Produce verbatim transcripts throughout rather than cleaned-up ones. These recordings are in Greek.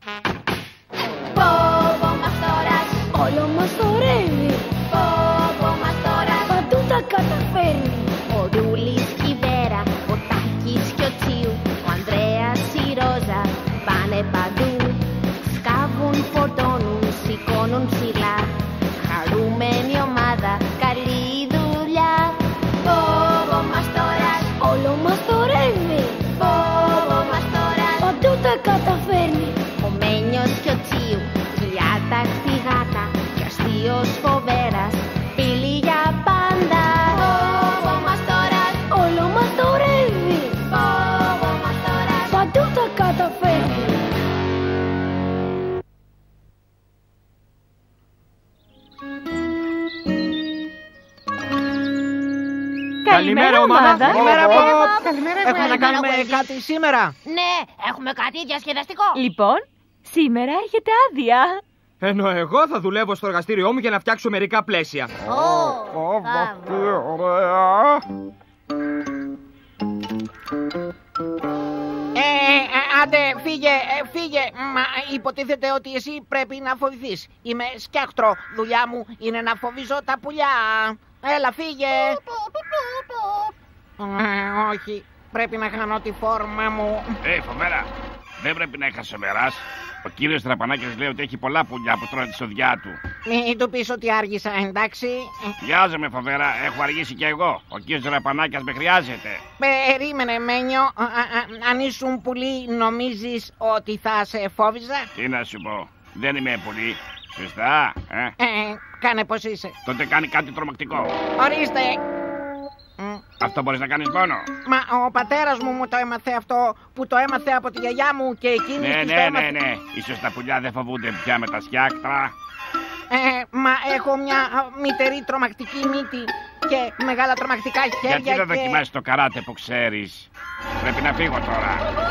Πόπο μαστόρας, όλο μας θορεύει. Πόπο μαστόρας, Παντού τα καταφέρνει. ο Ρούλης και η Βέρα, ο Τάκης και ο Τσίου, ο Ανδρέας, η Ρόζα, πάνε παντού. Σκάβουν, φορτώνουν, σηκώνουν ψηλά. Χαρούμενη ομάδα, καλή δουλειά. Πόπο μαστόρας, Όλο μας θορεύει. Πόπο μαστόρας, Παντού τα καταφέρνει. ο Μένιος και ο Τσίου, χιλιάτα γάτα και ο αστείος Φοβέρας, φίλοι για πάντα. Πόπο μαστόρας, Όλο μας θορεύει. Πόπο μαστόρας. Παντού τα καταφέρνει. Καλημέρα, ομάδα. Καλημέρα, Bob. Bob. Καλημέρα, Έχουμε να κάνουμε Wendy. κάτι σήμερα. Ναι, έχουμε κάτι διασκεδαστικό. Λοιπόν, σήμερα έρχεται άδεια. Ενώ εγώ θα δουλεύω στο εργαστήριό μου για να φτιάξω μερικά πλαίσια. Ω, Τι ωραία. Ε, ε, άντε, φύγε, ε, φύγε. Μα υποτίθεται ότι εσύ πρέπει να φοβηθείς. Είμαι σκιάχτρο. Δουλειά μου είναι να φοβίζω τα πουλιά. Έλα, φύγε. Ε, όχι, πρέπει να χάνω τη φόρμα μου. Ε, Φοβέρα, δεν πρέπει να χασομεράς. Ο κύριος Τραπανάκης λέει ότι έχει πολλά πουλιά που τρώνε τη σοδιά του. Μην του πεις ότι άργησα, εντάξει. Βιάζομαι, Φοβέρα, έχω αργήσει κι εγώ. Ο κύριος Τραπανάκης με χρειάζεται. Περίμενε, Μένιο. Α, α, α, αν ήσουν πουλί, νομίζεις ότι θα σε φόβιζα? Τι να σου πω, δεν είμαι πολύ. Σωστά, ε. Ε, κάνε πως είσαι. Τότε κάνει κάτι τρομακτικό. Ορίστε. Μ, Αυτό μπορείς να κάνεις μόνο. Μα ο πατέρας μου μου το έμαθε αυτό, που το έμαθε από τη γιαγιά μου και εκείνη Ναι, της το ναι, έμαθε. ναι, ναι. Ίσως τα πουλιά δεν φοβούνται πια με τα σκιάκτρα. Ε, μα έχω μια α, μητερή τρομακτική μύτη και μεγάλα τρομακτικά χέρια. Γιατί δεν και... δοκιμάσεις το καράτε που ξέρεις. Πρέπει να φύγω τώρα.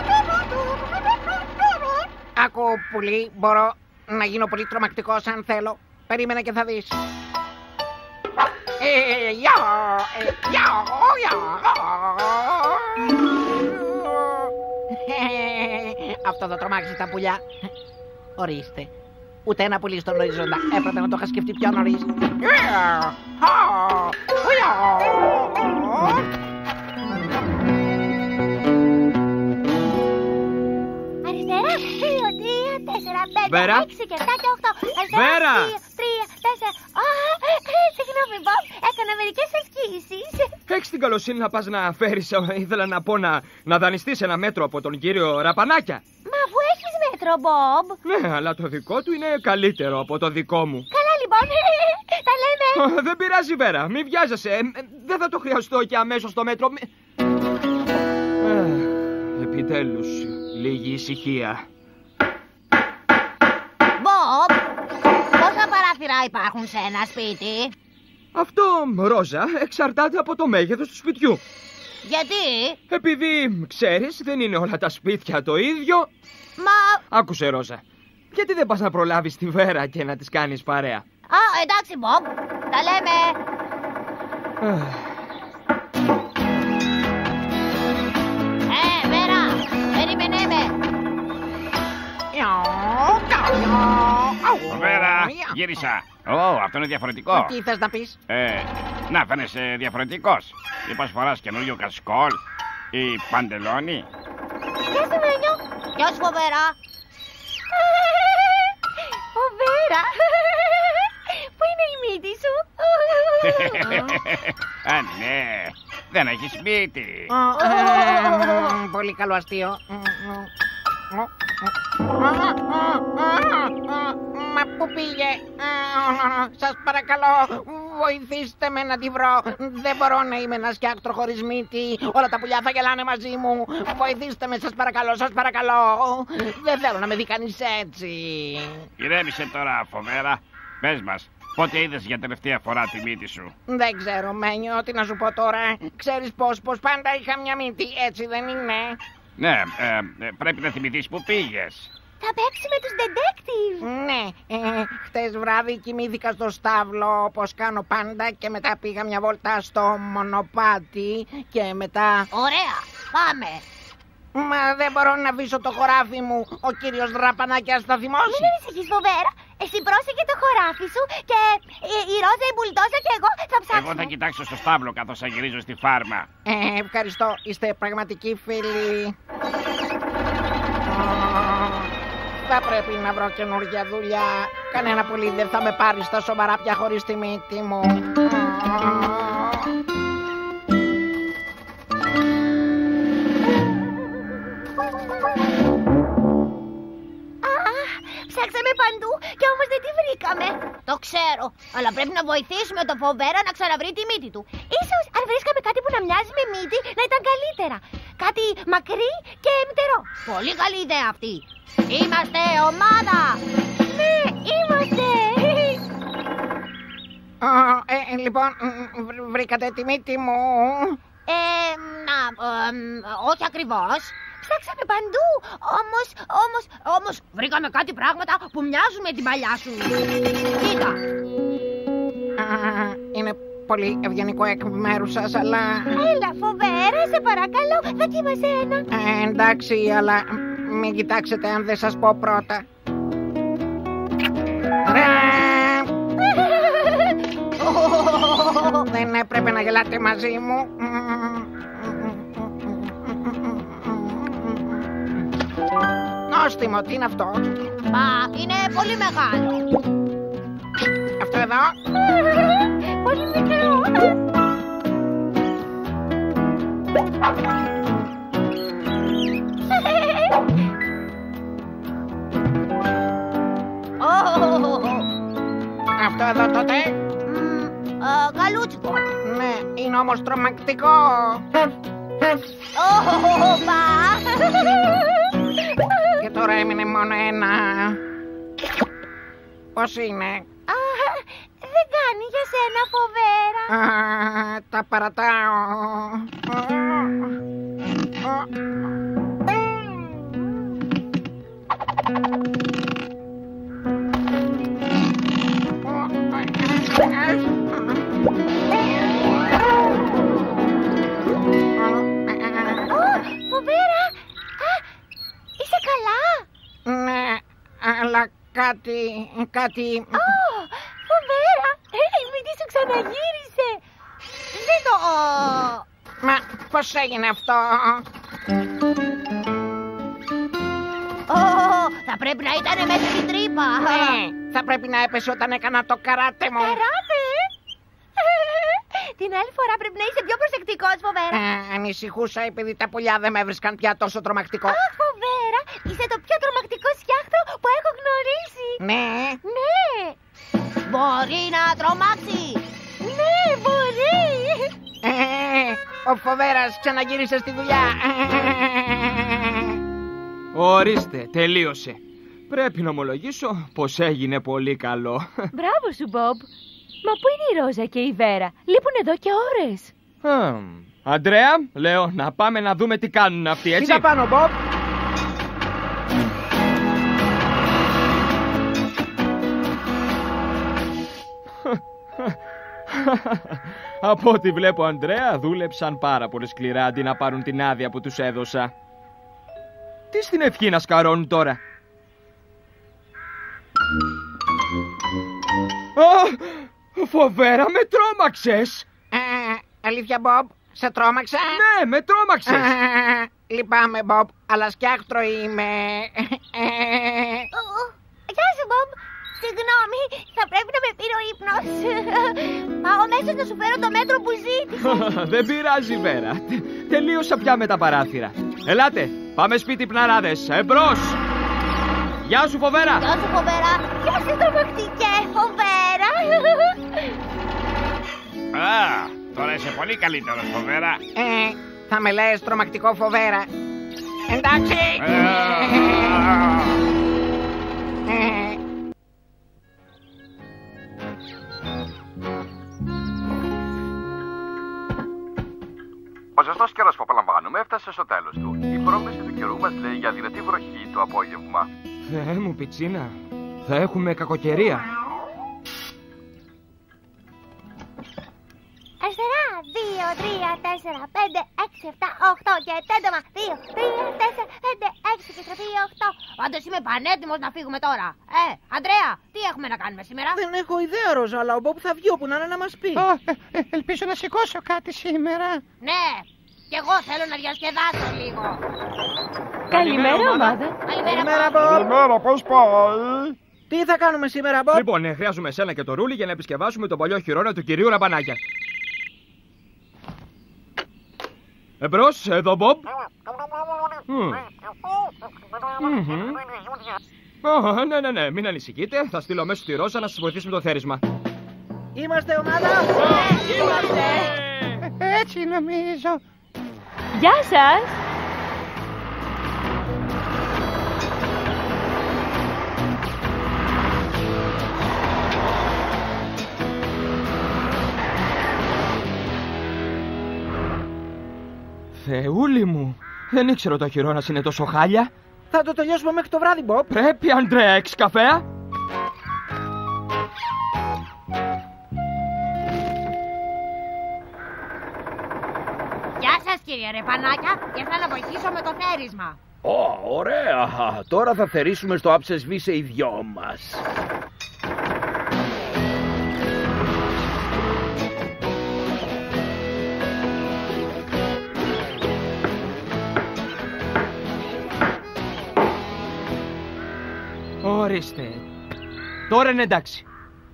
Άκου, πουλί, μπορώ να γίνω πολύ τρομακτικός αν θέλω. Περίμενε και θα δεις. Ε, γεια, ε, γεια, γεια. Ε, Αυτό θα τρομάξει τα πουλιά. Ορίστε. Ούτε ένα πουλί στον οριζόντα. Έπρεπε να το είχα σκεφτεί πιο νωρίς. Αριστερά, δύο, τρία, τέσσερα, πέντε, Βέρα. έξι και επτά και οκτώ. Αριστερά, Βέρα. δύο, τρία, τέσσερα. Α, ε, συγγνώμη, Μπομπ, έκανα μερικές ασκήσεις. Έχεις την καλοσύνη να πας να φέρεις, ε, ήθελα να πω να, να δανειστείς ένα μέτρο από τον κύριο Ραπανάκια. Μα αφού έχεις μέτρο, Μπομπ. Ναι, αλλά το δικό του είναι καλύτερο από το δικό μου. Καλά, λοιπόν, τα λέμε. Ε, Δεν πειράζει, Βέρα, μη βιάζεσαι. Ε, ε, Δεν θα το χρειαστώ και αμέσως το μέτρο. Μη- Ε, Επιτέλους, λίγη ησυχία. Μπομπ, πόσα παράθυρα υπάρχουν σε ένα σπίτι? Αυτό, Ρόζα, εξαρτάται από το μέγεθος του σπιτιού. Γιατί? Επειδή, ξέρεις, δεν είναι όλα τα σπίτια το ίδιο. Μα... Άκουσε, Ρόζα, γιατί δεν πας να προλάβεις τη Βέρα και να της κάνεις παρέα? Α, εντάξει, Μπομπ, τα λέμε. Ε, Βέρα, περίμενε με. Φοβέρα, γύρισα. Ω, αυτό είναι διαφορετικό. Τι θες να πεις? Ε, να φαίνεσαι διαφορετικός. Μήπως φοράς καινούριο κασκόλ ή παντελόνι. Γεια σου, Μένιο. Γεια σου, Φοβέρα. Φοβέρα. Πού είναι η μύτη σου? Α, ναι. Δεν έχεις σπίτι. Ω, ε, Πολύ καλό αστείο. Μα πού πήγε? Σας παρακαλώ, βοηθήστε με να τη βρω. Δεν μπορώ να είμαι ένα σκιάκτρο χωρίς μύτη. Όλα τα πουλιά θα γελάνε μαζί μου. Βοηθήστε με, σας παρακαλώ, σας παρακαλώ. Δεν θέλω να με δει κανείς έτσι. Ηρέμησε τώρα, Φοβέρα. Πες μας, πότε είδες για τελευταία φορά τη μύτη σου? Δεν ξέρω, Μένιο, τι να σου πω τώρα. Ξέρεις πως, πως πάντα είχα μια μύτη, έτσι δεν είναι? Ναι, ε, ε, πρέπει να θυμηθείς που πήγες. Θα παίξει με τους detective. Ναι, ε, χτες βράδυ κοιμήθηκα στο στάβλο όπως κάνω πάντα και μετά πήγα μια βόλτα στο μονοπάτι και μετά... Ωραία, πάμε. Ε, ε, χτες βράδυ κοιμήθηκα στο στάβλο όπως κάνω πάντα και μετά πήγα μια βόλτα στο μονοπάτι και μετά... Ωραία, πάμε. Πάμε. Πάμε. Πάμε. Πάμε. Πάμε. Πάμε. Πάμε. Πάμε. Πάμε. Πάμε. Πάμε. Πάμε. Πάμε. Πάμε. Μα δεν μπορώ να αφήσω το χωράφι μου. Ο κύριος Δραπανάκιας θα θυμώσει. Μην ανησυχείς, Φοβέρα. Εσύ πρόσεχε το χωράφι σου και η, η Ρόζα, η Μπουλντόζα και εγώ θα ψάξουμε. Εγώ θα κοιτάξω στο στάβλο καθώς θα γυρίζω στη φάρμα. Ε, ευχαριστώ. Είστε πραγματικοί φίλοι. Θα πρέπει να βρω καινούργια δουλειά. Κανένα πουλί δεν θα με πάρει στα σοβαρά πια χωρίς τη μύτη μου. Ψάξαμε παντού και όμως δεν τη βρήκαμε. Το ξέρω, αλλά πρέπει να βοηθήσουμε τον Φοβέρα να ξαναβρει τη μύτη του. Ίσως αν βρίσκαμε κάτι που να μοιάζει με μύτη να ήταν καλύτερα. Κάτι μακρύ και μυτερό. Πολύ καλή ιδέα αυτή. Είμαστε ομάδα. Ναι, είμαστε. Ε, ε, λοιπόν, βρ- βρήκατε τη μύτη μου. Ε, να, ε, όχι ακριβώς. Ψάξαμε παντού, όμως, όμως, όμως βρήκαμε κάτι πράγματα που μοιάζουν με την παλιά σου. Κοίτα. Α, είναι πολύ ευγενικό εκ μέρους σας, αλλά... Έλα, Φοβέρα, σε παρακαλώ, δοκίμασε ένα. Ε, εντάξει, αλλά μην κοιτάξετε αν δεν σας πω πρώτα. Δεν έπρεπε να γελάτε μαζί μου. Νόστιμο, τι είναι αυτό? Μα, είναι πολύ μεγάλο. Αυτό εδώ? Πολύ μικρό. Αυτό εδώ τότε? Καλούτσικο. Ναι, είναι όμως τρομακτικό. Όπα. Και τώρα έμεινε μόνο ένα. Πώς είναι? Α, δεν κάνει για σένα, Φοβέρα. Α, τα παρατάω. Φοβέρα, α, είσαι καλά? Ναι, αλλά κάτι, κάτι... Ω, Φοβέρα, η μύτη σου ξαναγύρισε. Δεν το... Μα πώς έγινε αυτό? Ω, θα πρέπει να ήταν μέσα στην τρύπα. Ναι, θα πρέπει να έπεσε όταν έκανα το καράτε μου. Καράτε! Την άλλη φορά πρέπει να είσαι πιο προσεκτικός, Φοβέρα. Ε, ανησυχούσα επειδή τα πουλιά δεν με έβρισκαν πια τόσο τρομακτικό. Αχ, Φοβέρα, είσαι το πιο τρομακτικό σκιάχτρο που έχω γνωρίσει. Ναι. Ναι. Μπορεί να τρομάξει. Ναι, μπορεί. Ε, ο Φοβέρας ξαναγύρισε στη δουλειά. Ορίστε, τελείωσε. Πρέπει να ομολογήσω πως έγινε πολύ καλό. Μπράβο σου, Μπομπ. Μα πού είναι η Ρόζα και η Βέρα? Λείπουν εδώ και ώρες. Χμ. Αντρέα, λέω να πάμε να δούμε τι κάνουν αυτοί, έτσι. Κοίτα πάνω, Μπομπ. Από ό,τι βλέπω, Αντρέα, δούλεψαν πάρα πολύ σκληρά αντί να πάρουν την άδεια που τους έδωσα. Τι στην ευχή να σκαρώνουν τώρα? Α, Φοβέρα, με τρόμαξες! Ε, αλήθεια, Μπομπ, σε τρόμαξα? Ναι, με τρόμαξες! Ε, λυπάμαι, Μπομπ, αλλά σκιάχτρο είμαι. Ε, Ω, γεια σου, Μπομπ. Συγγνώμη, θα πρέπει να με πήρε ο ύπνος. Πάω αμέσως να σου φέρω το μέτρο που ζήτησα. Δεν πειράζει, Βέρα. Τε- Τελείωσα πια με τα παράθυρα. Ελάτε, πάμε σπίτι, πναράδες. Εμπρός! Γεια σου, Φοβέρα! Γεια σου, Φοβέρα. Γεια σου, τρομακτικέ, Φοβέρα. Α, τώρα είσαι πολύ καλύτερος, Φοβέρα. ε, θα με λες τρομακτικό, Φοβέρα? Εντάξει. Ε, Ο ζεστός καιρός που απολαμβάνουμε έφτασε στο τέλος του. Η πρόβλεψη του καιρού μας λέει για δυνατή βροχή το απόγευμα. Θεέ μου, πιτσίνα. Θα έχουμε κακοκαιρία. Αριστερά, δύο, τρία, τέσσερα, πέντε, έξι, επτά, οκτώ και τέντομα. δύο, τρία, τέσσερα, πέντε, έξι και στροφή οκτώ. Πάντως είμαι πανέτοιμος να φύγουμε τώρα. Ε, Αντρέα, τι έχουμε να κάνουμε σήμερα? Δεν έχω ιδέα, Ρόζα, αλλά ο Μπομπ θα βγει όπου να είναι να μας πει. Oh, ε, ε, ελπίζω να σηκώσω κάτι σήμερα. Ναι, κι εγώ θέλω να διασκεδάσω λίγο. Καλημέρα, ομάδα. Καλημέρα, Μπομπ. Καλημέρα, πώς πάει? Τι θα κάνουμε σήμερα, Μπομπ? Λοιπόν, ε, χρειάζομαι εσένα και το Ρούλι για να επισκευάσουμε τον παλιό χειρόνα του κυρίου Ραμπανάκια. Εμπρός, εδώ, Μπομπ. Oh, ναι, ναι, ναι, μην ανησυχείτε. Θα στείλω αμέσως τη Ρόζα να σας βοηθήσει με το θέρισμα. Είμαστε ομάδα. Είμαστε. Ε, έτσι νομίζω. Γεια σας. Θεούλη μου, δεν ήξερα το χειρόνας είναι τόσο χάλια. Θα το τελειώσουμε μέχρι το βράδυ, Μπομπ. Πρέπει, Αντρέα, έχεις καφέ? Γεια σας, κύριε Ρεπανάκια. Ήρθα να βοηθήσω με το θέρισμα. Ω, ωραία. Τώρα θα θερήσουμε στο άψεσβή σε οι δυο μας. Ορίστε. Τώρα είναι εντάξει.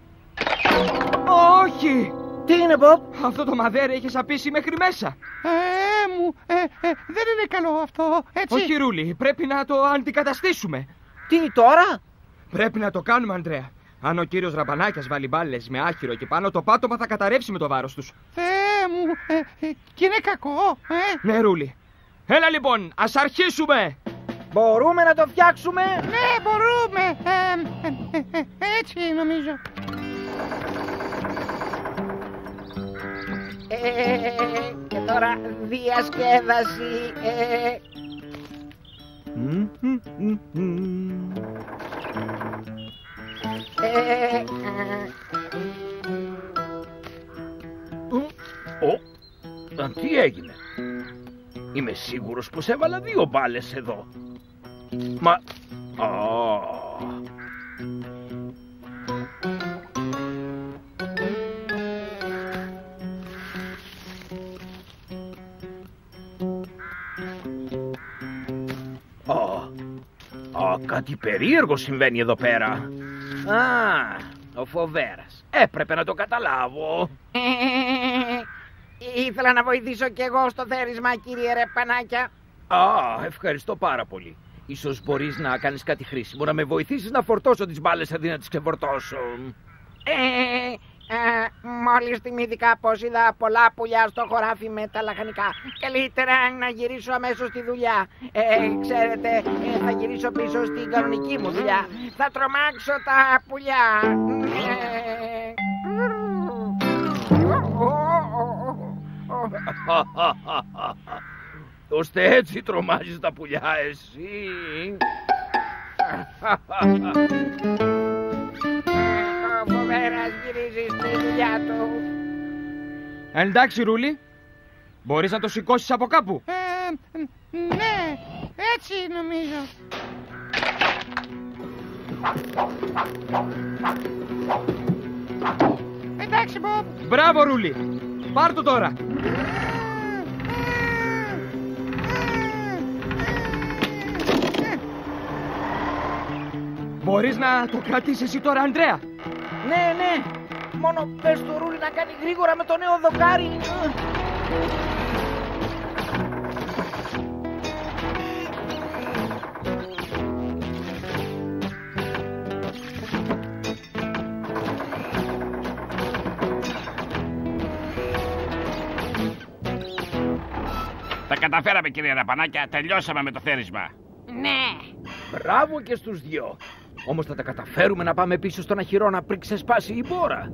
Όχι! Τι είναι, Μπομπ? Αυτό το μαδέρι έχει σαπίσει μέχρι μέσα. Ε, μου, ε, ε, δεν είναι καλό αυτό, έτσι. Όχι, Ρούλι, πρέπει να το αντικαταστήσουμε. Τι τώρα? Πρέπει να το κάνουμε, Αντρέα. Αν ο κύριος Ραμπανάκιας βάλει μπάλες με άχυρο εκεί πάνω, το πάτωμα θα καταρρεύσει με το βάρος τους. Θεέ μου, ε, ε, και είναι κακό, ε. Ναι, Ρούλι. Έλα λοιπόν, ας αρχίσουμε. Μπορούμε να το φτιάξουμε? Ναι, μπορούμε. Ε, ε, ε, ε, έτσι νομίζω. Ε, και τώρα διασκέδαση. Ε. Ε, Ω, τι έγινε? Είμαι σίγουρος πως έβαλα δύο μπάλες εδώ. Μα... Oh. Oh. Oh, κάτι περίεργο συμβαίνει εδώ πέρα. Α, ο Φοβέρας. Έπρεπε να το καταλάβω. Ε, ήθελα να βοηθήσω κι εγώ στο θέρισμα, κύριε Ρεπανάκια. Α, ευχαριστώ πάρα πολύ. Ίσως μπορείς να κάνεις κάτι χρήσιμο, να με βοηθήσεις να φορτώσω τις μπάλες αντί να τις ξεφορτώσω. Ε, ε, μόλις θυμήθηκα πως είδα πολλά πουλιά στο χωράφι με τα λαχανικά. Καλύτερα να γυρίσω αμέσως στη δουλειά. Ε, ξέρετε, ε, θα γυρίσω πίσω στην κανονική μου δουλειά. Θα τρομάξω τα πουλιά. Ε, ώστε έτσι τρομάζεις τα πουλιά εσύ. Ο Φοβέρας γυρίζει στη δουλειά του. Εντάξει, Ρούλι. Μπορείς να το σηκώσεις από κάπου? Ε, ναι, έτσι νομίζω. Εντάξει, Μπομπ. Μπράβο, Ρούλι. Πάρ' το τώρα. Μπορείς να το κρατήσεις εσύ τώρα, Αντρέα? Ναι, ναι. Μόνο πες του Ρούλι να κάνει γρήγορα με το νέο δοκάρι. Τα καταφέραμε, κύριε Ραπανάκια. Τελειώσαμε με το θέρισμα. Ναι. Μπράβο και στους δυο. Όμως θα τα καταφέρουμε να πάμε πίσω στον αχυρώνα πριν ξεσπάσει η μπόρα.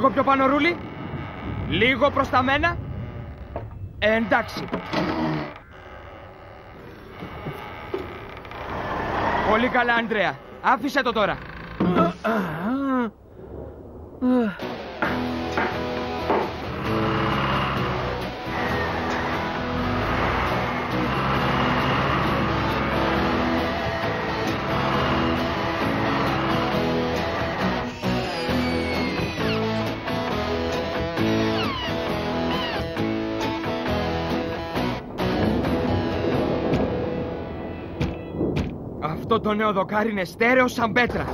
Λίγο πιο πάνω, Ρούλη. Λίγο προς τα μένα. Ε, εντάξει. Πολύ καλά, Ανδρέα. Άφησε το τώρα. Αυτό το νέο δοκάρι είναι στέρεο σαν πέτρα.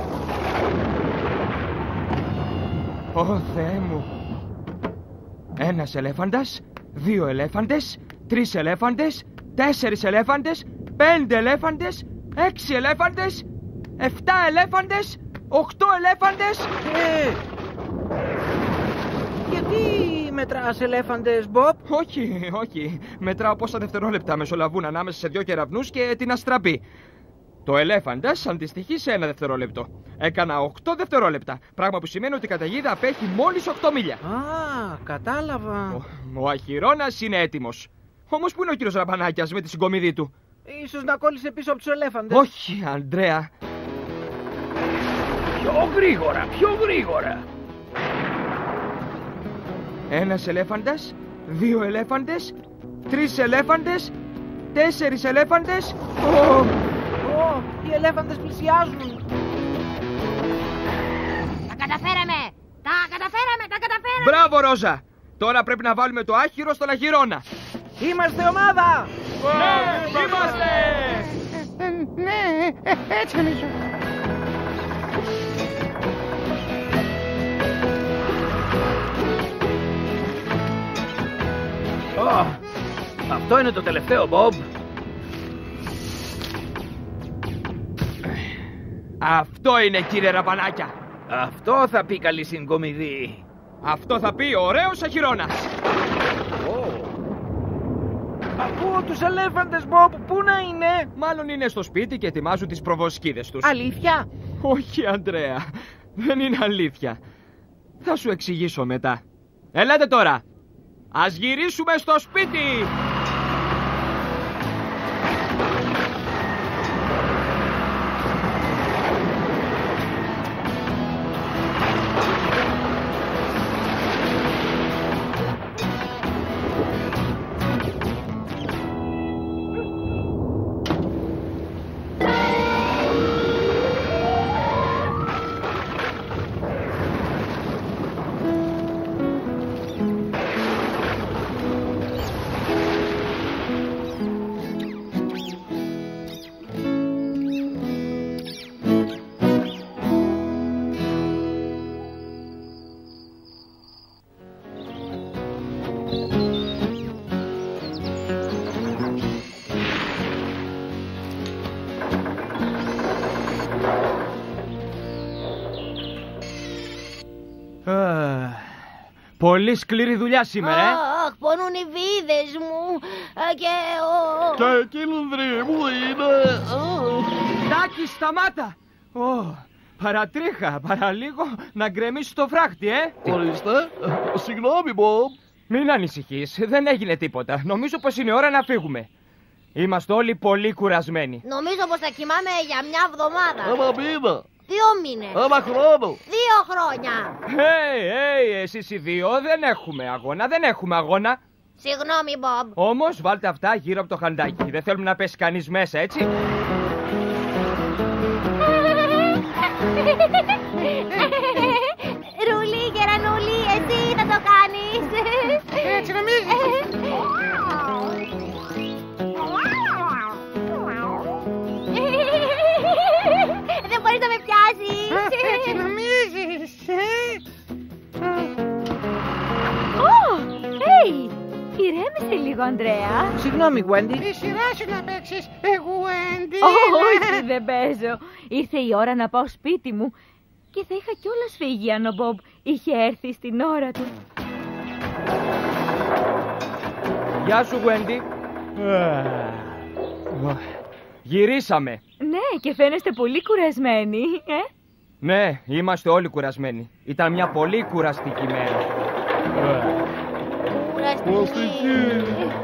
Ω Θεέ μου. Ένας ελέφαντας, δύο ελέφαντες, τρεις ελέφαντες, τέσσερις ελέφαντες, πέντε ελέφαντες, έξι ελέφαντες, εφτά ελέφαντες, οκτώ ελέφαντες. Ε, γιατί μετράς ελέφαντες, Μπομπ? Όχι, όχι. Μετράω πόσα δευτερόλεπτα μεσολαβούν ανάμεσα σε δύο κεραυνούς και την αστραπή. Το ελέφαντας αντιστοιχεί σε ένα δευτερόλεπτο. Έκανα οκτώ δευτερόλεπτα. Πράγμα που σημαίνει ότι η καταιγίδα απέχει μόλις οκτώ μίλια. Α, κατάλαβα. Ο, ο αχυρώνας είναι έτοιμος. Όμως πού είναι ο κύριος Ραμπανάκιας με τη συγκομιδή του? Ίσως να κόλλησε πίσω από τους ελέφαντες. Όχι, Ανδρέα. Πιο γρήγορα, πιο γρήγορα. Ένας ελέφαντας, δύο ελέφαντες, τρεις ελέφαντες, τέσσερις ελέφαντες. Oh. Oh, οι ελέφαντες πλησιάζουν. Τα καταφέραμε! Τα καταφέραμε! Τα καταφέραμε! Μπράβο, Ρόζα! Τώρα πρέπει να βάλουμε το άχυρο στον αχυρώνα. Είμαστε ομάδα! Ναι, είμαστε! Ναι, έτσι νομίζω. Oh, αυτό είναι το τελευταίο, Μπομπ. Αυτό είναι, κύριε Ραμπανάκια. Αυτό θα πει καλή συγκομιδή. Αυτό θα πει ωραίος αχυρώνας. Oh. Ακούω τους ελέφαντες, Μπομπ. Πού να είναι? Μάλλον είναι στο σπίτι και ετοιμάζουν τις προβοσκίδες τους. Αλήθεια? Όχι, Ανδρέα. Δεν είναι αλήθεια. Θα σου εξηγήσω μετά. Ελάτε τώρα. Ας γυρίσουμε στο σπίτι. Πολύ σκληρή δουλειά σήμερα, ε! Αχ, πονούν οι βίδες μου και ο... Και κυλινδρή μου είναι... Τάκη, σταμάτα! Ω, παρατρίχα, παραλίγο να γκρεμίσει το φράχτη, ε! Ορίστε, συγγνώμη, Μπομπ. Μην ανησυχείς, δεν έγινε τίποτα. Νομίζω πως είναι ώρα να φύγουμε. Είμαστε όλοι πολύ κουρασμένοι. Νομίζω πως θα κοιμάμαι για μια εβδομάδα. Άμα μήνα. Δύο μήνες. Άμα χρόνο. Δύο χρόνια. Hey, hey, εσείς οι δύο δεν έχουμε αγώνα, δεν έχουμε αγώνα. Συγγνώμη, Μπομπ. Όμως βάλτε αυτά γύρω από το χαντάκι. Δεν θέλουμε να πέσει κανείς μέσα, έτσι. Ρούλη, γερανούλη, εσύ θα το κάνεις. Έτσι νομίζεις? Δεν μπορείς να με πιάσεις. Έτσι νομίζεις? Ω, hey, ηρέμησε λίγο, Ανδρέα. Συγγνώμη, Γουέντι. Η σειρά σου να παίξεις, Γουέντι. Όχι, δεν παίζω. Ήρθε η ώρα να πάω σπίτι μου και θα είχα κιόλας φύγει αν ο Μπομπ είχε έρθει στην ώρα του. Γεια σου, Γουέντι. Γυρίσαμε. Ναι, και φαίνεστε πολύ κουρασμένοι, ε? Ναι, είμαστε όλοι κουρασμένοι. Ήταν μια πολύ κουραστική μέρα. Κουραστική.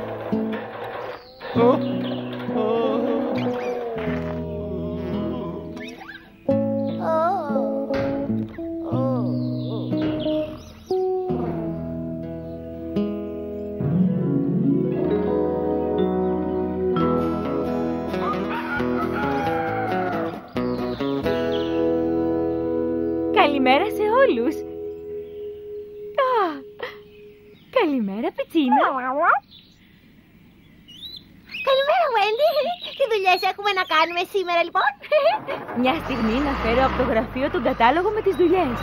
Καλημέρα σε όλους. Α, καλημέρα, Πιτσίνα. Καλημέρα, Wendy. Τι δουλειές έχουμε να κάνουμε σήμερα, λοιπόν? Μια στιγμή να φέρω από το γραφείο τον κατάλογο με τις δουλειές.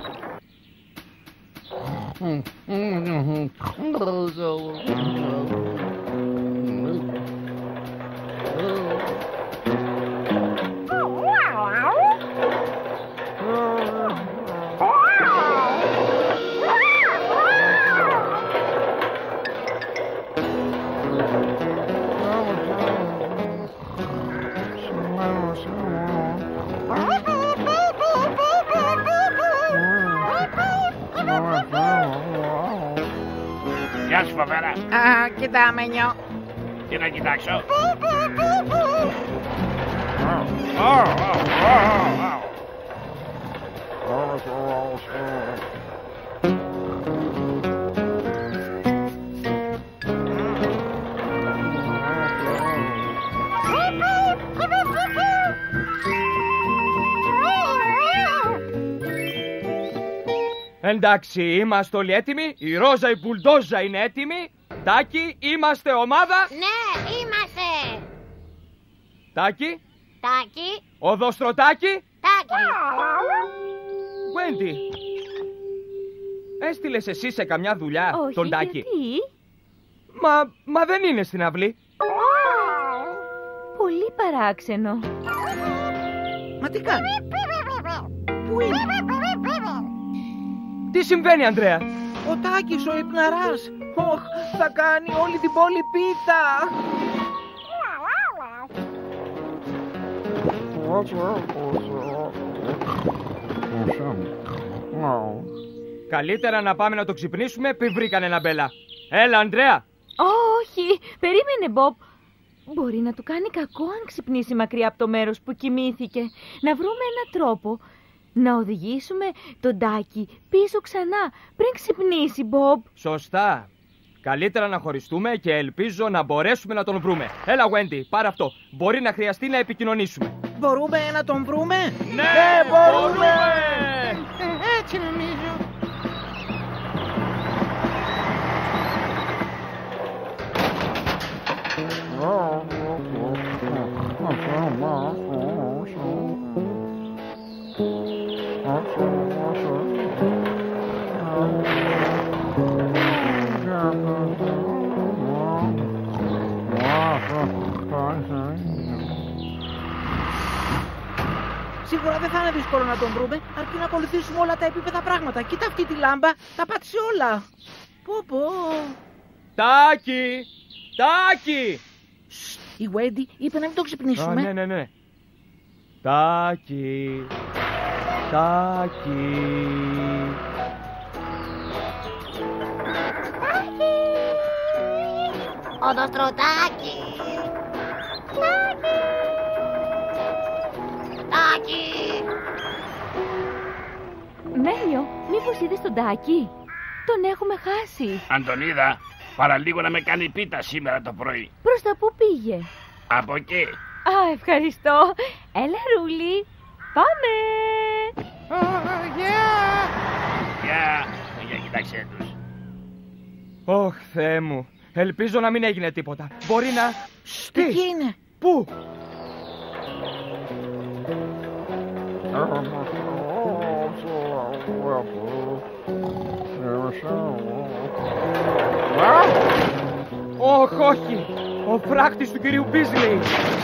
Γεια σου, Φοβέρα. Α, κοιτά, Μένιο. Τι να κοιτάξω? Εντάξει, είμαστε όλοι έτοιμοι. Η Ρόζα, η Μπουλντόζα είναι έτοιμη. Τάκη, είμαστε ομάδα. Ναι, είμαστε. Τάκη. Τάκη. Οδοστρωτάκι. Τάκη. Wendy, έστειλες εσύ σε καμιά δουλειά Όχι, τον Τάκη? γιατί? Μα, μα δεν είναι στην αυλή. Πολύ παράξενο. Μα τι κάνει? Πού είναι? Τι συμβαίνει, Ανδρέα? Ο Τάκης, ο υπναράς. Οχ, θα κάνει όλη την πόλη πίτα. Καλύτερα να πάμε να το ξυπνήσουμε πριν βρει κανένα μπέλα. Έλα, Ανδρέα. Όχι, περίμενε, Μπομπ. Μπορεί να του κάνει κακό αν ξυπνήσει μακριά από το μέρος που κοιμήθηκε. Να βρούμε έναν τρόπο να οδηγήσουμε τον Τάκη πίσω ξανά πριν ξυπνήσει, Μπομπ. Σωστά. Καλύτερα να χωριστούμε και ελπίζω να μπορέσουμε να τον βρούμε. Έλα, Wendy, πάρε αυτό. Μπορεί να χρειαστεί να επικοινωνήσουμε. Μπορούμε να τον βρούμε? Ναι, ναι μπορούμε! Ε, έτσι νομίζω. Σίγουρα δεν θα είναι δύσκολο να τον βρούμε, αρκεί να ακολουθήσουμε όλα τα επίπεδα πράγματα. Κοίτα αυτή τη λάμπα, τα πάτησε όλα. Πω πω. Τάκη! Τάκη! Σστ, η Wendy είπε να μην το ξυπνήσουμε. Α, ναι, ναι, ναι. Τάκη! Τάκη! Οδοστρωτάκι. Τάκη. Τάκη. Μέλιο, μήπως είδες τον Τάκη? Τον έχουμε χάσει. Αν τον είδα, παραλίγο να με κάνει πίτα σήμερα το πρωί. Προς τα πού πήγε? Από εκεί. Α, ευχαριστώ. Έλα, Ρούλη. Πάμε. Γεια. Γεια. Για κοιτάξτε τους. Ωχ, Θεέ μου. Ελπίζω να μην έγινε τίποτα. Μπορεί να... Σστ, εκεί είναι. Πού? Ωχ, όχι. Ο φράχτης του κυρίου Μπίζλεϊ.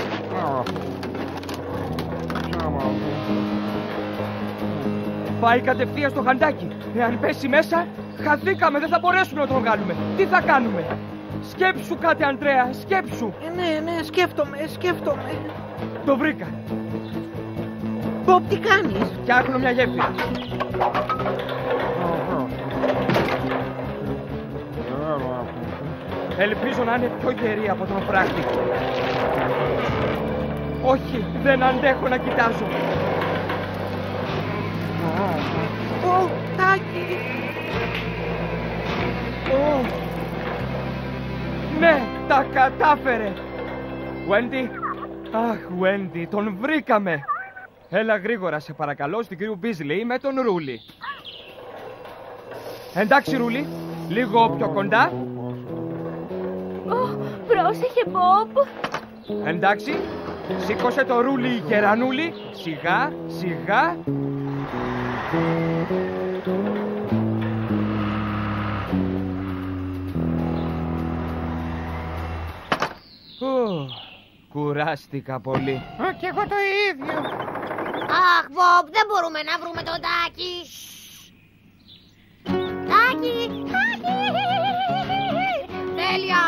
Πάει κατευθείαν στο χαντάκι. Εάν πέσει μέσα, χαθήκαμε, δεν θα μπορέσουμε να τον βγάλουμε. Τι θα κάνουμε? Σκέψου κάτι, Ανδρέα, σκέψου. Ε, ναι, ναι, σκέφτομαι, σκέφτομαι. Το βρήκα. Μπομπ, τι κάνεις? Φτιάχνω μια γέφυρα. Ελπίζω να είναι πιο γερή από τον φράχτη. Όχι, δεν αντέχω να κοιτάζω. Ω, Τάκη. Ω. Ναι, τα κατάφερε. Wendy. Αχ, Wendy, τον βρήκαμε. Έλα γρήγορα, σε παρακαλώ, στην κύριο Μπίζλεϊ με τον Ρούλι. Εντάξει, Ρούλι, λίγο πιο κοντά. Ω, πρόσεχε, Μπομπ. Εντάξει, σήκωσε το Ρούλι, γερανούλι. Σιγά, σιγά. Ου, κουράστηκα πολύ. Α, κι εγώ το ίδιο. Αχ, Μπομπ, δεν μπορούμε να βρούμε τον Τάκη. Τάκη, Τάκη. Τέλεια.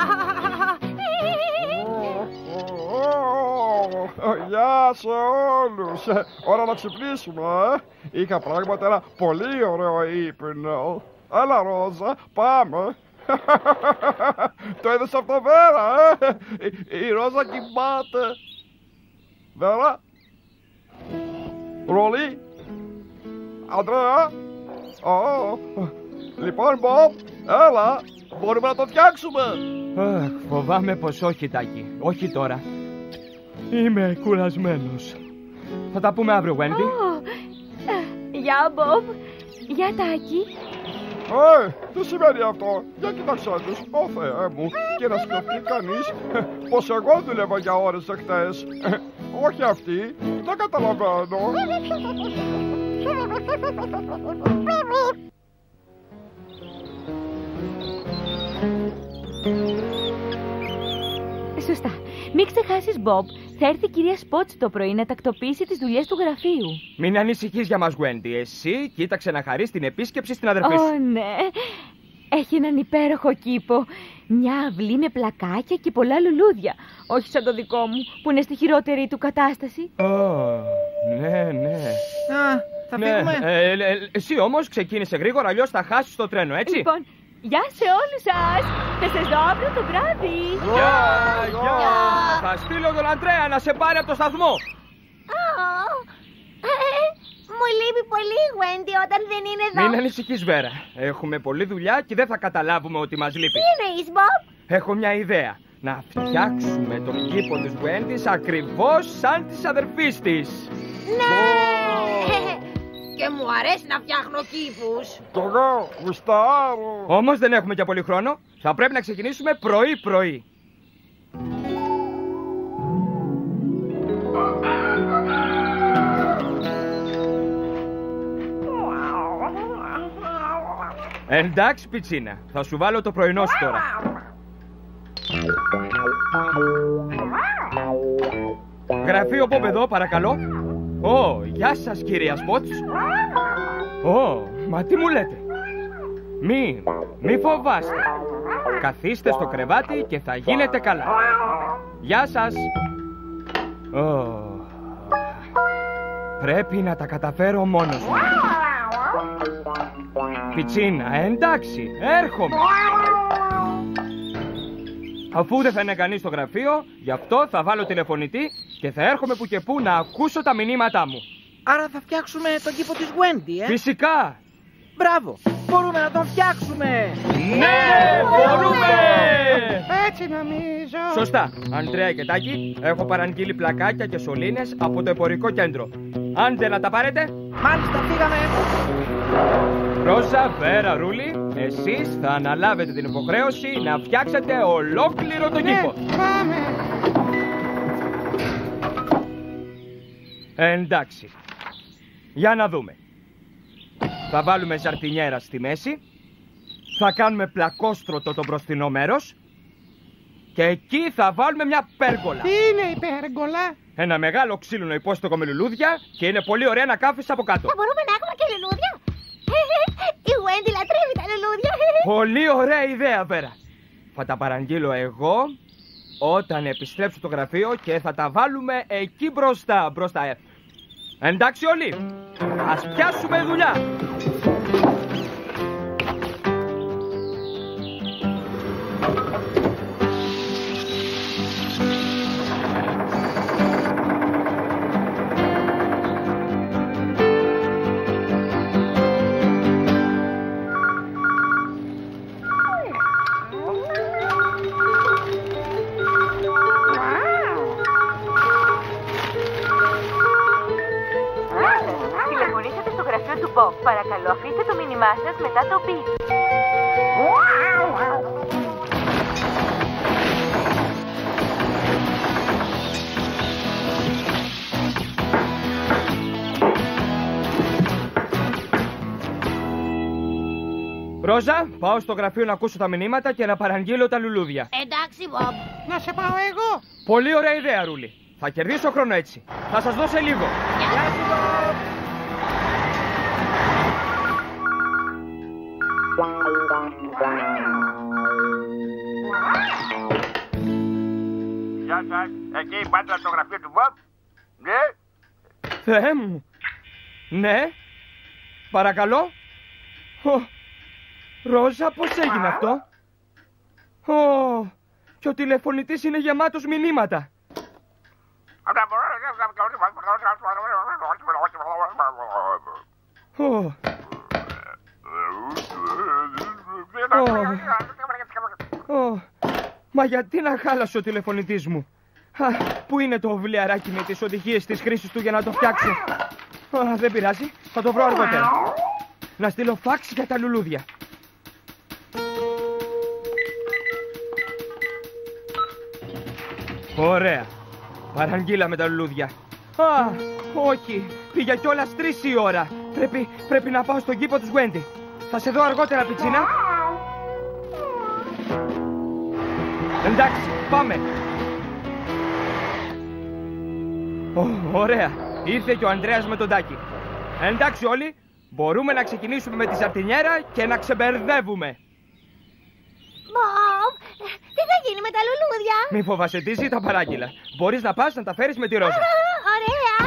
Γεια σε όλους. Ώρα να ξυπνήσουμε, ε. Είχα πράγματι ένα πολύ ωραίο ύπνο. Έλα, Ρόζα, πάμε. Το είδες αυτό, Βέρα, ε. Η, η Ρόζα κοιμάται. Βέρα. Ρολί. Αντρέα. Oh. Λοιπόν, Μπομπ, έλα. Μπορούμε να το φτιάξουμε. Αχ, φοβάμαι πως όχι, Τάκη. Όχι τώρα. Είμαι κουρασμένος. Θα τα πούμε αύριο, Wendy. Oh. Γεια, Μπομπ. Γεια, Τάκη. Ε, τι σημαίνει αυτό? Για κοίταξέ τους, ω Θεέ μου. Και να σκεφτεί κανείς πως εγώ δούλευα για ώρες εχθές. Όχι αυτοί, δεν καταλαβαίνω. Σωστά. Μην ξεχάσεις, Μπομπ. Θα έρθει η κυρία Σπότς το πρωί να τακτοποιήσει τις δουλειές του γραφείου. Μην ανησυχείς για μας, Wendy. Εσύ κοίταξε να χαρείς την επίσκεψη στην αδερφή σου. Ω, ναι. Έχει έναν υπέροχο κήπο. Μια αυλή με πλακάκια και πολλά λουλούδια. Όχι σαν το δικό μου, που είναι στη χειρότερη του κατάσταση. Ω, ναι, ναι. Α, θα ναι, φύγουμε. Ε, ε, ε, εσύ όμως ξεκίνησε γρήγορα, αλλιώς θα χάσεις το τρένο, έτσι. Λοιπόν, γεια σε όλους σας. Θα σας δω αύριο το βράδυ. Γεια, γεια. Θα στείλω τον Αντρέα να σε πάρει από το σταθμό. Μου λείπει πολύ η Wendy όταν δεν είναι εδώ. Μην ανησυχείς, Βέρα. Έχουμε πολλή δουλειά και δεν θα καταλάβουμε ότι μας λείπει. Τι εννοείς, Μπομπ? Έχω μια ιδέα. Να φτιάξουμε τον κήπο της Wendy ακριβώς σαν της αδερφής της. Ναι! Και μου αρέσει να φτιάχνω κήπους. Κι εγώ γουστάρω. Όμως δεν έχουμε για πολύ χρόνο. Θα πρέπει να ξεκινήσουμε πρωί-πρωί. Εντάξει, Πιτσίνα. Θα σου βάλω το πρωινό σου τώρα. Γραφείο Μπομπ εδώ, παρακαλώ. Ω, γεια σας, κυρία Σπότς. Ω, μα τι μου λέτε? Μη, μη φοβάστε. Καθίστε στο κρεβάτι και θα γίνετε καλά. Γεια σας. Ω, πρέπει να τα καταφέρω μόνος μου. Πιτσίνα, εντάξει, έρχομαι. Αφού δεν θα είναι κανείς στο γραφείο, γι' αυτό θα βάλω τηλεφωνητή και θα έρχομαι που και που να ακούσω τα μηνύματά μου. Άρα θα φτιάξουμε τον κήπο της Wendy, ε? Φυσικά. Μπράβο, μπορούμε να τον φτιάξουμε. Ναι, μπορούμε. Έτσι νομίζω. Σωστά, Αντρέα και Τάκη, έχω παραγγείλει πλακάκια και σωλήνες από το εμπορικό κέντρο. Άντε να τα πάρετε. Μάλιστα, φύγαμε. Ρόζα, Βέρα, Ρούλι, εσείς θα αναλάβετε την υποχρέωση να φτιάξετε ολόκληρο τον κήπο. Πάμε. Εντάξει. Για να δούμε. Θα βάλουμε ζαρτινιέρα στη μέση. Θα κάνουμε πλακόστρωτο το μπροστινό μέρος. Και εκεί θα βάλουμε μια πέργολα. Τι είναι η πέργολα? Ένα μεγάλο ξύλινο υπόστοκο με λουλούδια και είναι πολύ ωραία να κάθεσαι από κάτω. Θα μπορούμε να έχουμε και λουλούδια? Η Wendy λατρεύει τα λουλούδια. Πολύ ωραία ιδέα, Βέρα. Θα τα παραγγείλω εγώ όταν επιστρέψω στο γραφείο και θα τα βάλουμε εκεί μπροστά, μπροστά. Εντάξει όλοι, ας πιάσουμε δουλειά. Παρακαλώ, αφήστε το μήνυμά σας μετά το beep. Ρόζα, πάω στο γραφείο να ακούσω τα μηνύματα και να παραγγείλω τα λουλούδια. Εντάξει, Μπομπ. Να σε πάω εγώ. Πολύ ωραία ιδέα, Ρούλη. Θα κερδίσω χρόνο έτσι. Θα σας δώσω λίγο. Γεια σου, Μπομπ. Γεια σας. Εκεί πάτε στο γραφείο του Μπομπ. Ναι. Θεέ μου. Ναι. Παρακαλώ. Ω, Ρόζα, πώς έγινε αυτό? Ω, και ο τηλεφωνητής είναι γεμάτος μηνύματα. Ω. Ω, μα γιατί να χάλασε ο τηλεφωνητής μου? Α, πού είναι το βιβλιαράκι με τις οδηγίες της χρήσης του για να το φτιάξω? Α, δεν πειράζει, θα το βρω αργότερα. Να στείλω φάξ για τα λουλούδια. Ωραία, παραγγείλαμε τα λουλούδια. Α, όχι, πήγε κιόλας τρεις η ώρα. Πρέπει, πρέπει να πάω στον κήπο του Γουέντι. Θα σε δω αργότερα, πιτσίνα. Εντάξει, πάμε. Ω, ωραία, ήρθε και ο Ανδρέας με τον Τάκη. Εντάξει όλοι, μπορούμε να ξεκινήσουμε με τη ζαρτινιέρα και να ξεμπερδεύουμε. Μπομπ, τι θα γίνει με τα λουλούδια? Μη φοβάσαι, Ντίζη, τα παράγγειλα. Μπορείς να πας να τα φέρεις με τη Ρόζα. Ωραία.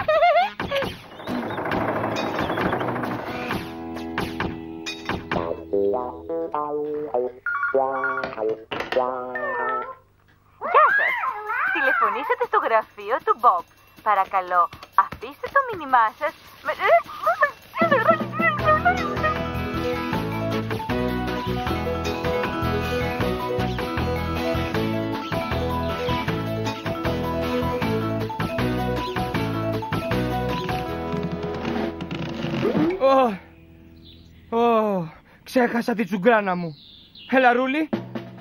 Γεια σας. Τηλεφωνήσατε στο γραφείο του Μπομπ. Παρακαλώ, αφήστε το μήνυμά σας με... Ω, ω, ξέχασα τη τσουγκράνα μου. Έλα, Ρούλη.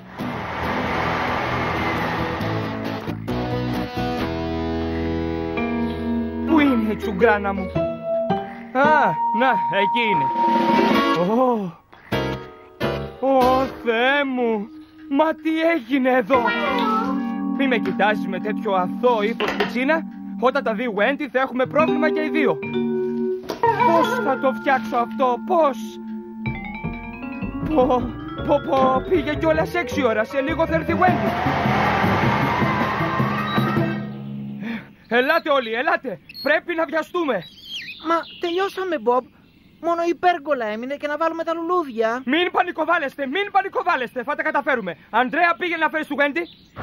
Πού είναι η τσουγκράνα μου? Α, να, εκεί είναι. Ω, ω, Θεέ μου, μα τι έγινε εδώ? Μη με κοιτάζεις με τέτοιο αθώο ύφος, πιτσίνα. Όταν τα δει Γουέντι θα έχουμε πρόβλημα και οι δύο. Πώς θα το φτιάξω αυτό, πώς? Πω, πω, πω, πήγε κιόλας έξι ώρα, σε λίγο θα έρθει Γουέντι. Ελάτε όλοι, ελάτε, πρέπει να βιαστούμε. Μα τελειώσαμε, Μπομπ. Μόνο η πέργολα έμεινε και να βάλουμε τα λουλούδια. Μην πανικοβάλλεστε, μην πανικοβάλλεστε, θα τα καταφέρουμε. Ανδρέα, πήγαινε να φέρεις του Γουέντι.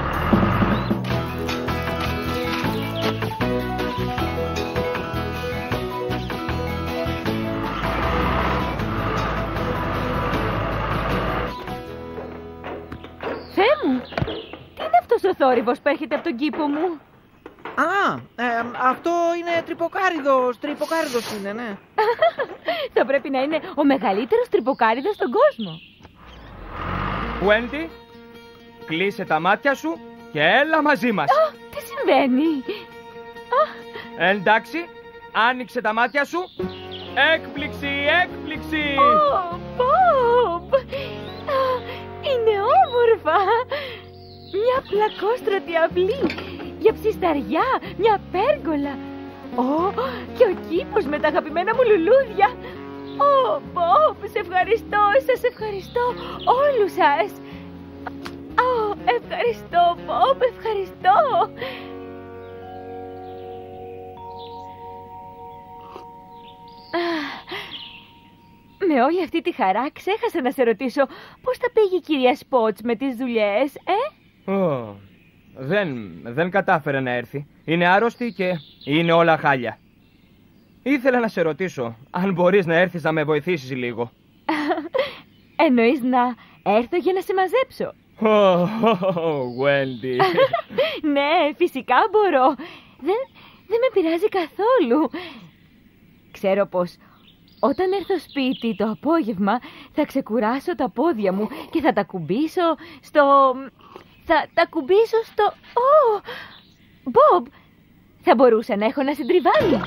Θεέ μου, τι είναι αυτός ο θόρυβος που έρχεται από τον κήπο μου? Α, ε, αυτό είναι τρυποκάριδος, τρυποκάριδος είναι, ναι. Θα πρέπει να είναι ο μεγαλύτερος τρυποκάριδος στον κόσμο. Γουέντι, κλείσε τα μάτια σου και έλα μαζί μας. Α, τι συμβαίνει? Εντάξει, άνοιξε τα μάτια σου. Έκπληξη, έκπληξη. Ω, Μπομπ, είναι όμορφα. Μια πλακόστρωτη αυλή. Για ψισταριά, μια πέργολα. Ω, και ο κήπος με τα αγαπημένα μου λουλούδια. Ω, Μπομπ, σε ευχαριστώ, σας ευχαριστώ όλους σας. Ω, ευχαριστώ, Μπομπ, ευχαριστώ. Με όλη αυτή τη χαρά ξέχασα να σε ρωτήσω πώς θα πήγε η κυρία Σπότς με τις δουλειές, ε? Oh, δεν, δεν κατάφερε να έρθει. Είναι άρρωστη και είναι όλα χάλια. Ήθελα να σε ρωτήσω αν μπορείς να έρθεις να με βοηθήσεις λίγο. Εννοείς να έρθω για να σε μαζέψω? Oh, Wendy. Ναι, φυσικά μπορώ. Δεν, δεν με πειράζει καθόλου. Ξέρω πως όταν έρθω σπίτι το απόγευμα θα ξεκουράσω τα πόδια μου και θα τα κουμπίσω στο... Θα τα κουμπίσω στο... Ω! Μπομπ, θα μπορούσα να έχω ένα συντριβάνι.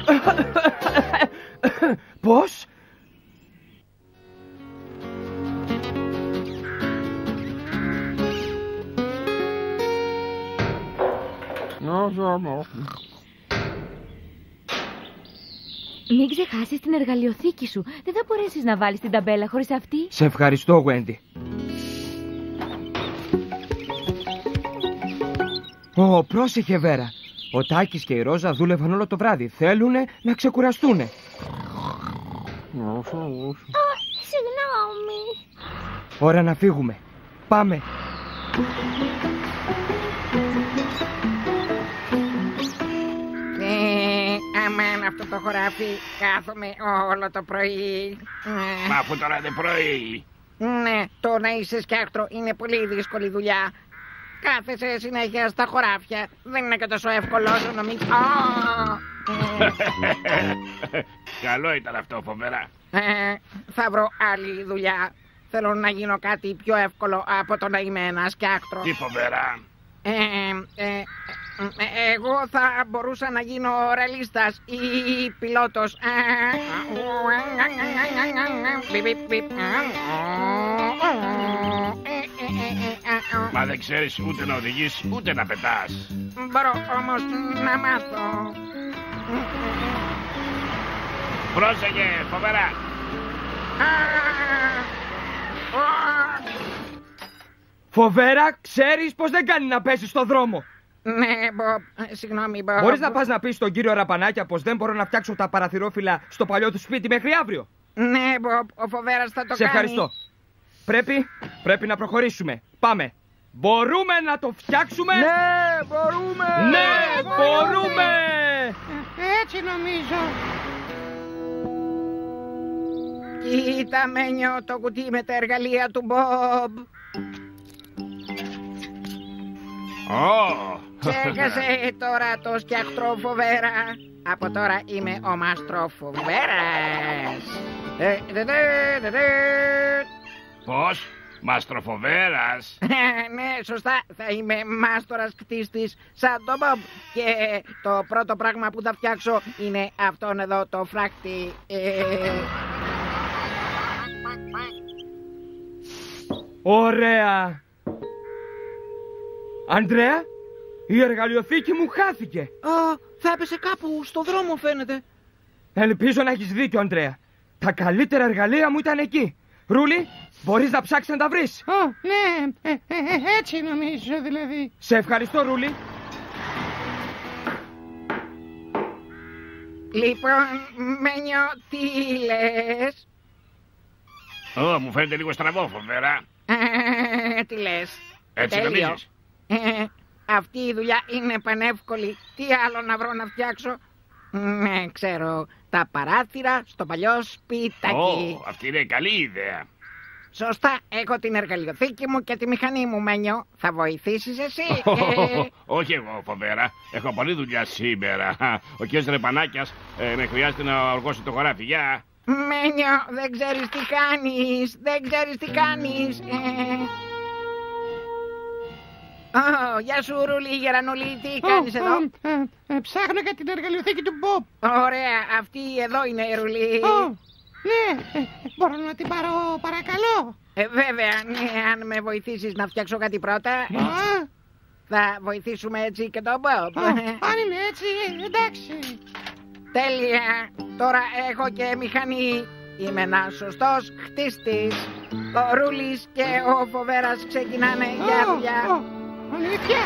Πώς? Μην ξεχάσεις την εργαλειοθήκη σου. Δεν θα μπορέσεις να βάλεις την ταμπέλα χωρίς αυτή. Σε ευχαριστώ, Wendy. Ω, πρόσεχε, Βέρα. Ο Τάκης και η Ρόζα δούλευαν όλο το βράδυ. Θέλουνε να ξεκουραστούνε. Α, συγγνώμη. Ώρα να φύγουμε. Πάμε. Αμάν, αυτό το χωράφι κάθομαι όλο το πρωί. Μα αφού τώρα είναι πρωί. Ναι, το να είσαι σκιάχτρο είναι πολύ δύσκολη δουλειά. Κάθεσαι συνέχεια στα χωράφια. Δεν είναι και τόσο εύκολο όσο νομίζεις. Καλό ήταν αυτό, φοβερά. Ε, θα βρω άλλη δουλειά. Θέλω να γίνω κάτι πιο εύκολο από το να είμαι ένα σκιάχτρο. Τι φοβερά. Ε, ε, ε, εγώ θα μπορούσα να γίνω ραλίστας ή πιλότος. Μα δεν ξέρεις ούτε να οδηγείς ούτε να πετάς. Μπορώ όμως να μάθω. Πρόσεχε, φοβερά. Φοβέρα, ξέρεις πως δεν κάνει να πέσεις στο δρόμο. Ναι, Μπομπ, συγγνώμη, Μπομπ. Μπορείς να πας να πεις στον κύριο Ραπανάκια πως δεν μπορώ να φτιάξω τα παραθυρόφυλλα στο παλιό του σπίτι μέχρι αύριο. Ναι, Μπομπ, ο Φοβέρας θα το Σε κάνει. ευχαριστώ. Πρέπει, πρέπει να προχωρήσουμε. Πάμε. Μπορούμε να το φτιάξουμε. Ναι, μπορούμε. Ναι, μπορούμε. Έτσι νομίζω. Κοίτα, Μένιο, το κουτί με τα εργαλεία του Μπομπ. Oh. Ξέχασε τώρα το σκιαχτρό Φοβέρα. Από τώρα είμαι ο Μάστρο Φοβέρας. Πώς, Μαστροφοβέρας? Ναι, σωστά, θα είμαι μάστορας κτίστης σαν τον Μπομπ. Και το πρώτο πράγμα που θα φτιάξω είναι αυτόν εδώ το φράκτη. Ωραία. Ανδρέα, η εργαλειοθήκη μου χάθηκε. Α, θα έπεσε κάπου στο δρόμο φαίνεται. Ελπίζω να έχεις δίκιο, Ανδρέα. Τα καλύτερα εργαλεία μου ήταν εκεί. Ρούλη, μπορείς να ψάξεις να τα βρεις? Ω, ναι, ε, ε, ε, έτσι νομίζω δηλαδή. Σε ευχαριστώ, Ρούλη. Λοιπόν, Μένιο, τι λες? Ω, μου φαίνεται λίγο στραβό, Φοβέρα. Ε, τι λες? Έτσι Τέλειο. νομίζεις? Ε, αυτή η δουλειά είναι πανεύκολη. Τι άλλο να βρω να φτιάξω? Ναι, ξέρω. Τα παράθυρα στο παλιό σπιτάκι. Ω, αυτή είναι καλή ιδέα. Σωστά, έχω την εργαλειοθήκη μου και τη μηχανή μου, Μένιο. Θα βοηθήσεις εσύ? ε... Όχι εγώ, Φοβέρα. Έχω πολλή δουλειά σήμερα. Ο κ. Ρεπανάκιας ε, με χρειάζεται να οργώσει το χωράφι. Γεια. Μένιο, δεν ξέρεις τι κάνεις. Δεν ξέρεις τι κάνεις. Ε... Oh, γεια σου, Ρούλη, Γερανολή, τι κάνεις oh, εδώ? Ε, ε, ε, ψάχνω για την εργαλειοθήκη του Μπομπ. Ωραία, αυτή εδώ είναι η Ρούλη. Oh, ναι, ε, μπορώ να την πάρω παρακαλώ? Ε, βέβαια, ναι, αν με βοηθήσεις να φτιάξω κάτι πρώτα. Ah. Θα βοηθήσουμε έτσι και τον Μπομπ. Oh, αν είναι έτσι, εντάξει. Τέλεια, τώρα έχω και μηχανή. Είμαι ένας σωστός χτίστης. Ο Ρούλης και ο Φοβέρας ξεκινάνε oh, για δουλειά. Oh. Αλήθεια.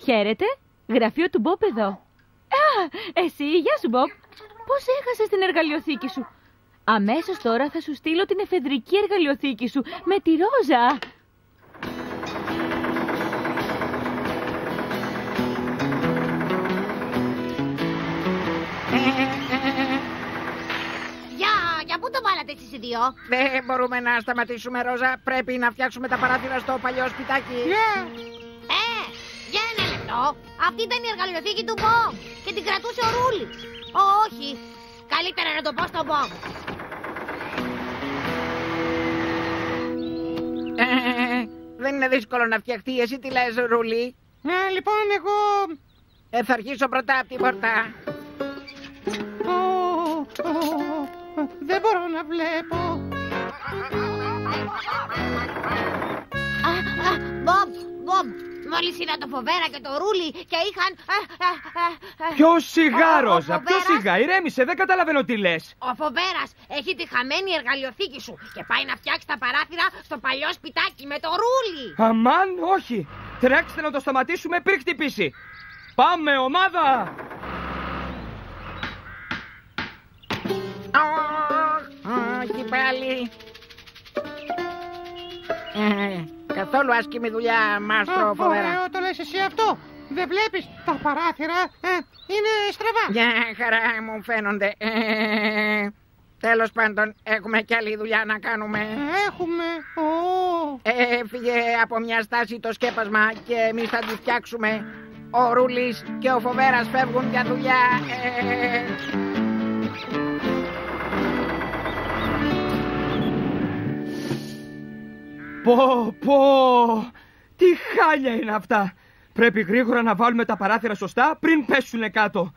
Χαίρετε, γραφείο του Μπομπ εδώ. Α, εσύ, γεια σου Μπομπ. Πώς έχασες την εργαλειοθήκη σου? Αμέσως τώρα θα σου στείλω την εφεδρική εργαλειοθήκη σου με τη ρόζα. Για, για πού το βάλατε εσείς οι δύο? Δεν μπορούμε να σταματήσουμε, Ρόζα. Πρέπει να φτιάξουμε τα παράθυρα στο παλιό σπιτάκι. Yeah. Ε, για ένα λεπτό. Αυτή ήταν η εργαλειοθήκη του Μπομπ και την κρατούσε ο Ρούλης. Ω, όχι. Καλύτερα να το πω στον Μπομπ. Ε, δεν είναι δύσκολο να φτιαχτεί. Εσύ τι λες, Ρούλη? Ε, λοιπόν, εγώ... Ε, θα αρχίσω πρώτα από την πόρτα. Oh, oh, δεν μπορώ να βλέπω. Α, α, Μπομπ, Μπομπ, μόλις είδα το Φοβέρα και το Ρούλι και είχαν... Πιο σιγά, Ρόζα, πιο σιγά, ηρέμησε, δεν καταλαβαίνω τι λες. Ο Φοβέρας έχει τη χαμένη εργαλειοθήκη σου και πάει να φτιάξει τα παράθυρα στο παλιό σπιτάκι με το Ρούλι. Αμάν, όχι. Τρέξτε να το σταματήσουμε πριν χτυπήσει. Πάμε, ομάδα! Όχι πάλι. Ε, καθόλου άσκημη δουλειά, μάστρο Φοβέρα. Ωραίο το λες εσύ αυτό. Δεν βλέπεις, τα παράθυρα ε, είναι στραβά. Για χαρά μου φαίνονται. Ε, τέλος πάντων, έχουμε κι άλλη δουλειά να κάνουμε. Έχουμε. Oh. Έφυγε από μια στάση το σκέπασμα και εμείς θα τη φτιάξουμε. Ο Ρούλης και ο Φοβέρας φεύγουν για δουλειά. Ε, Πω, πω, τι χάλια είναι αυτά. Πρέπει γρήγορα να βάλουμε τα παράθυρα σωστά πριν πέσουνε κάτω.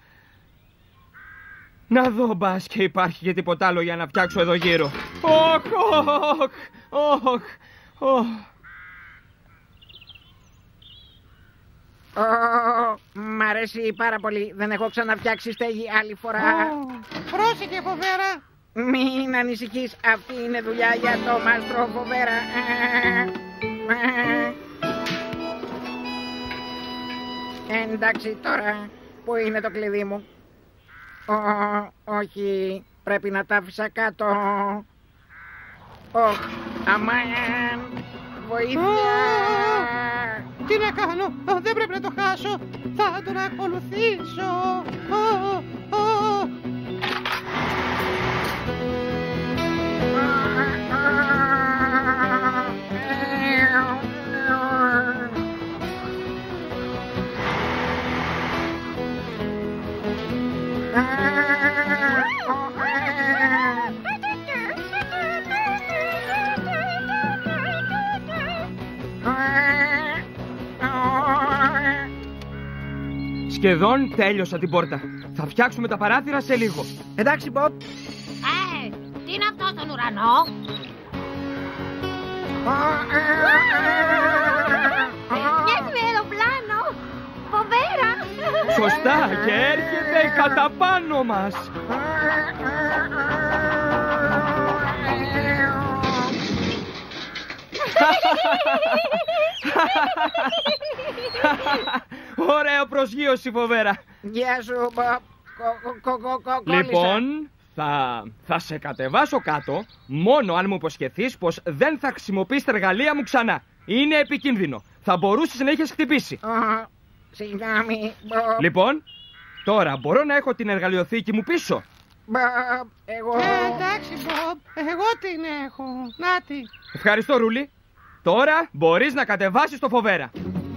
Να δω μπας και υπάρχει και τίποτα άλλο για να φτιάξω εδώ γύρω. Οχ, οχ, οχ, οχ. Oh, μ' αρέσει πάρα πολύ. Δεν έχω ξαναφτιάξει στέγη άλλη φορά. Oh, πρόσεχε, Φοβέρα. Μην ανησυχείς, αυτή είναι δουλειά για το μάστρο Φοβέρα. Εντάξει τώρα, πού είναι το κλειδί μου? Oh, όχι, πρέπει να τα άφησα κάτω. Oh, αμάν, βοήθεια. Oh, τι να κάνω, oh, δεν πρέπει να το χάσω. Θα τον ακολουθήσω. Oh, oh. Σχεδόν τέλειωσα την πόρτα. Θα φτιάξουμε τα παράθυρα σε λίγο. Εντάξει, Μπομπ. Ε, τι είναι αυτό στον ουρανό? Βγαίνει αεροπλάνο. Φοβέρα. Σωστά, και έρχεται κατά πάνω μας. Ωραίο προσγείωση, Φοβέρα. Γεια σου, Μπομπ. Λοιπόν, θα, θα σε κατεβάσω κάτω μόνο αν μου υποσχεθείς πως δεν θα χρησιμοποιείς τα εργαλεία μου ξανά. Είναι επικίνδυνο. Θα μπορούσες να είχες χτυπήσει. Oh, συγγνώμη, Μπομπ. Λοιπόν, τώρα μπορώ να έχω την εργαλειοθήκη μου πίσω. Μπομπ, εγώ... Ε, εντάξει, Μπομπ. Εγώ την έχω. Νάτι. Ευχαριστώ, Ρούλη. Τώρα μπορείς να κατεβάσεις το Φοβέρα.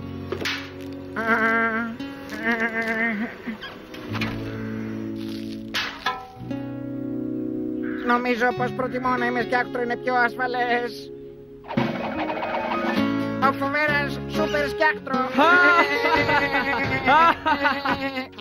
Νομίζω πως προτιμώ να είμαι σκιάκτρο, είναι πιο ασφαλές. Ο Φοβέρας σούπερ σκιάκτρο.